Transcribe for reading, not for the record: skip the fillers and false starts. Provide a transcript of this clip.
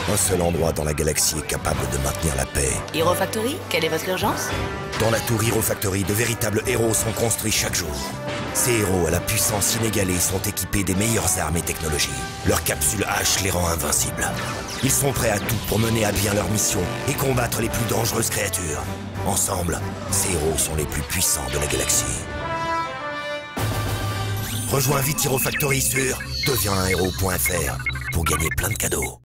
Un seul endroit dans la galaxie est capable de maintenir la paix. Hero Factory, quelle est votre urgence? Dans la tour Hero Factory, de véritables héros sont construits chaque jour. Ces héros à la puissance inégalée sont équipés des meilleures armes et technologies. Leur capsule H les rend invincibles. Ils sont prêts à tout pour mener à bien leur mission et combattre les plus dangereuses créatures. Ensemble, ces héros sont les plus puissants de la galaxie. Rejoins vite Hero Factory sur deviensunhéros.fr pour gagner plein de cadeaux.